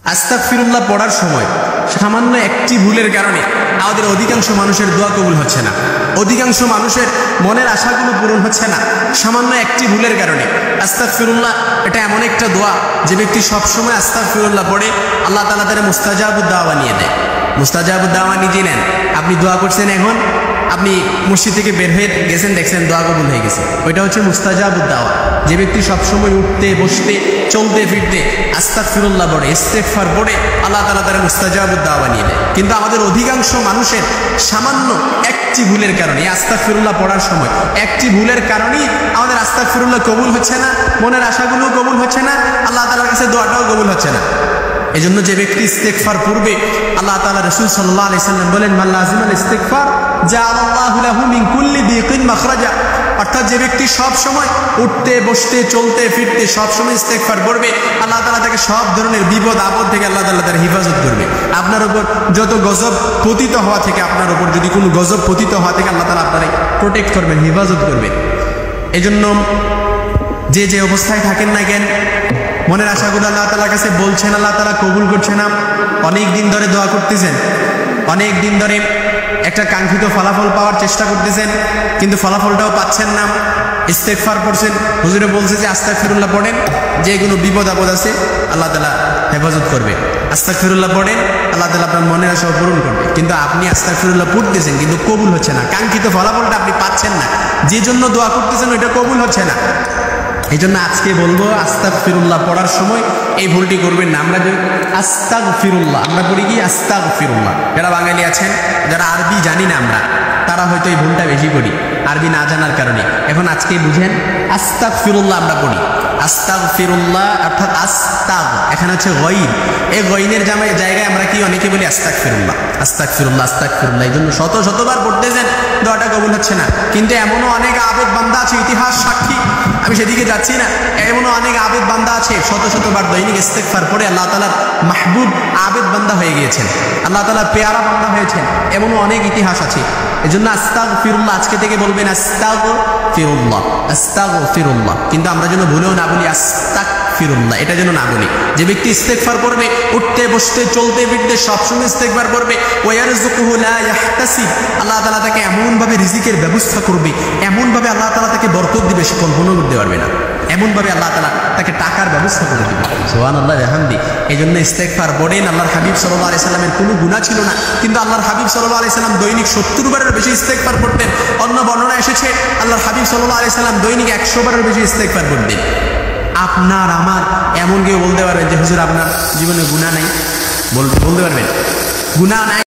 আস্তাগফিরুল্লাহ পড়ার সময় সামান্য একটি ভুলের কারণে আমাদের অধিকাংশ মানুষের দোয়া কবুল হচ্ছে না, অধিকাংশ মানুষের মনের আশাগুলো পূরণ হচ্ছে না সামান্য একটি ভুলের কারণে। আস্তাগফিরুল্লাহ এটা এমন একটা দোয়া যে ব্যক্তি সবসময় আস্তাগফিরুল্লাহ পড়ে আল্লাহ তাআলা তার মুস্তাজাবুদ দাওয়া বানিয়ে দেয়। মুস্তাজাবুদ দাওয়া নিজে নেন। আপনি দোয়া করছেন, এখন আপনি মসজিদ থেকে বের হয়ে গেছেন, দেখছেন দোয়া কবুল হয়ে গেছে, ওইটা হচ্ছে মুস্তাজাবুদ দাওয়া। যে ব্যক্তি সবসময় উঠতে বসতে চলতে ফিরতে আস্তাগফিরুল্লাহ পড়ে, ইস্তেগফার পড়ে আল্লাহ তাআলা তার মুস্তাজাবুদ দাওয়া বানিয়ে দেয়। কিন্তু আমাদের অধিকাংশ মানুষের সামান্য একটি ভুলের কারণে আস্তাগফিরুল্লাহ পড়ার সময় একটি ভুলের কারণেই আমাদের আস্তাগফিরুল্লাহ কবুল হচ্ছে না, মনের আশাগুলোও কবুল হচ্ছে না, আল্লাহ তাআলার কাছে দোয়াটাও কবুল হচ্ছে না। এজন্য যে ব্যক্তি ইস্তেগফার পড়বে, আল্লাহ তাআলা রাসূল সাল্লাল্লাহু আলাইহি সাল্লাম বলেন, মান লাযিমাল ইস্তিগফার জাআলাল্লাহু লাহু মিন কুল্লি দিকিন মাখরাজা। অর্থাৎ যে ব্যক্তি সব সময় উঠতে বসতে চলতে ফিরতে সব সময় ইস্তেগফার পড়বে, আল্লাহ তাআলা তাকে সব ধরনের বিপদ আপদ থেকে আল্লাহ তাআলা তার হেফাজত করবে। আপনার উপর যত গজব পতিত হওয়া থেকে, আপনার উপর যদি কোনো গজব পতিত হওয়া থেকে আল্লাহ তাআলা আপনাকে প্রোটেক্ট করবেন, হেফাজত করবেন। এজন্য যে যে অবস্থায় থাকেন না কেন, মনের আশাগুলো আল্লাহ তাআলার কাছে বলছেন, আল্লাহ তাআলা কবুল করছে না, অনেক দিন ধরে দোয়া করতেছেন, অনেক দিন ধরে একটা কাঙ্ক্ষিত ফলাফল পাওয়ার চেষ্টা করতেছেন, কিন্তু ফলাফলটাও পাচ্ছেন না। ইস্তেগফার পড়ছেন, হুজুরে বলছে যে আস্তাগফিরুল্লাহ পড়েন, যে কোনো বিপদ আপদ আছে আল্লাহ তাআলা হেফাজত করবে। আস্তাগফিরুল্লাহ পড়েন, আল্লাহ তাআলা আপনার মনের আশা পূরণ করবে। কিন্তু আপনি আস্তাগফিরুল্লাহ পড়তেছেন কিন্তু কবুল হচ্ছে না, কাঙ্ক্ষিত ফলাফলটা আপনি পাচ্ছেন না, যে জন্য দোয়া করতেছেন ওইটা কবুল হচ্ছে না। এই জন্য আজকে বলবো আস্তাগফিরুল্লাহ পড়ার সময় এই ভুলটি করবেন না। আমরা যে আস্তাগফিরুল্লাহ আমরা পড়ি কি আস্তাগফিরুল্লাহ, যারা বাঙালি আছেন, যারা আরবি জানি না আমরা, তারা হয়তো এই ভুলটা বেশি করি আরবি না জানার কারণে। এখন আজকে বুঝেন, আস্তাগফিরুল্লাহ আমরা পড়ি, আস্তাগফিরুল্লাহ অর্থাৎ আস্তাগ, এখানে হচ্ছে গইন, এই গইনের জায়গায় আমরা কি অনেকে বলি আস্তাগফিরুল্লাহ, আস্তাগফিরুল্লাহ, আস্তাগফিরুল্লাহ। এই জন্য শত শতবার পড়তেছেন, দোয়াটা কবুল হচ্ছে না। কিন্তু এমনও অনেক আবেদ বান্দা আছে, ইতিহাস সাক্ষী, আমি সেদিকে যাচ্ছি না, এমনও অনেক আবেদ বান্দা আছে শত শতবার দৈনিক ইস্তেগফার পড়ে আল্লাহ তাআলার মাহবুব আবেদ বান্দা হয়ে গিয়েছেন, আল্লাহ তাআলার পেয়ারা বান্দা হয়েছেন, এমনও অনেক ইতিহাস আছে। এজন্য আস্তাগফিরুল্লাহ আজকে থেকে বলবেন আস্তাগফিরুল্লাহ, আস্তাগফিরুল্লাহ। কিন্তু আমরা যেন ভুলেও না বলি আস্তাগফিরুল্লাহ, এটা যেন না বলি। যে ব্যক্তি ইস্তেগফার করবে, উঠতে বসতে চলতে ফিরতে সবসময় ইস্তেগফার করবে, ওয়ারযুকুহু লা ইয়াহতাসিব, আল্লাহ তাআলা তাকে এমনভাবে রিজিকের ব্যবস্থা করবে, এমনভাবে আল্লাহ তাআলা তাকে বরকত দিবে, সে কল্পনা করতে পারবে না, এমনভাবে আল্লাহ তাআলা তাকে টাকার ব্যবস্থা করে দিবে। সুবহানাল্লাহ বিহামদি। এই জন্য ইস্তেগফার পড়েন। আল্লাহর হাবিব সাল্লাল্লাহু আলাইহি সাল্লামের কোনো গুনাহ ছিল না, কিন্তু আল্লাহর হাবিব সাল্লাল্লাহু আলাইহি সাল্লাম দৈনিক 70 বারের বেশি ইস্তেগফার পড়তেন। অন্য বর্ণনা এসেছে আল্লাহর হাবিব সাল্লাল্লাহু আলাইহি সাল্লাম দৈনিক 100 বারের বেশি ইস্তেগফার পড়তেন। আপনার আমার এমন কেউ বলতে পারবেন যে হুজুর আপনার জীবনে গুনাহ নাই? বলতে পারবেন? গুনাহ নাই